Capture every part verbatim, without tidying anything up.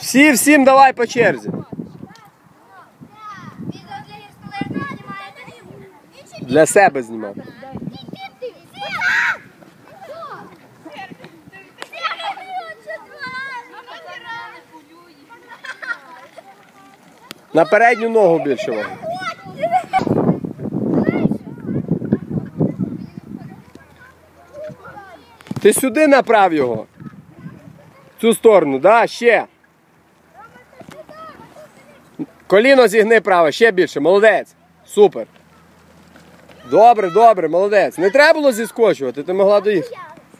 Всі, всім давай по черзі. Для себе знімати. На передню ногу більше вагу. Ти сюди направ його. В цю сторону, да, ще. Коліно зігни право, ще більше, молодець. Супер. Добре, добре, молодець. Не треба було зіскочувати, ти могла доїхати.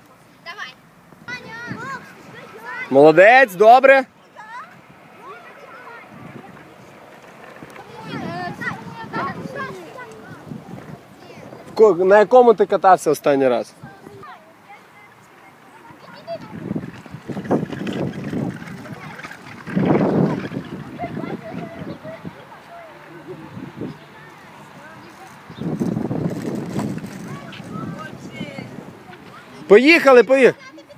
Молодець, добре. На якому ти катався останній раз? Поїхали, поїхали.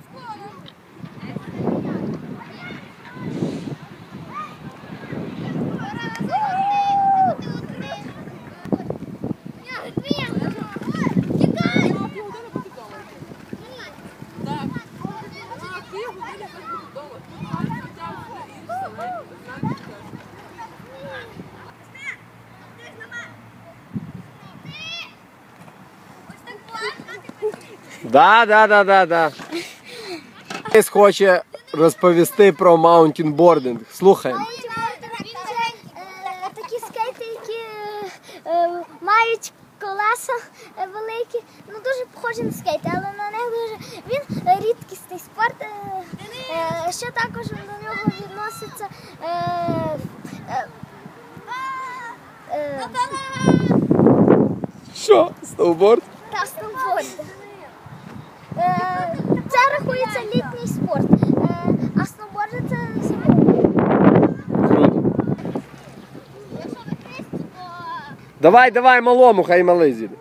Да, да, да, да, да. Хтось хоче розповісти про маунтінбординг. Слухаємо. Такі скейти, які мають колеса великі, ну дуже похожі на скейти, але на них дуже він рідкісний спорт. Ще також до нього відноситься Що? Сноуборд? та сноуборд. Це рахується літній спорт, а сноуборд це зимовий. Круто. Давай, давай малому, хай малий зійде.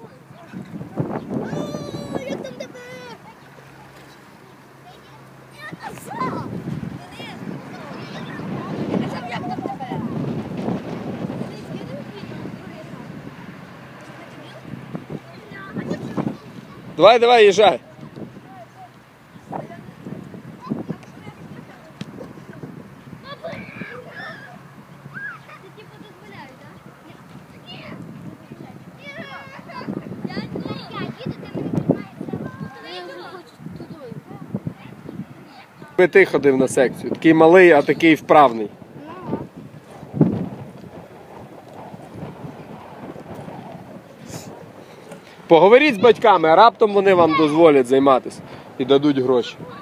Давай, давай, їжджай. Ти ходив на секцію. Такий малий, а такий вправний. Поговоріть з батьками, а раптом вони вам дозволять займатися і дадуть гроші.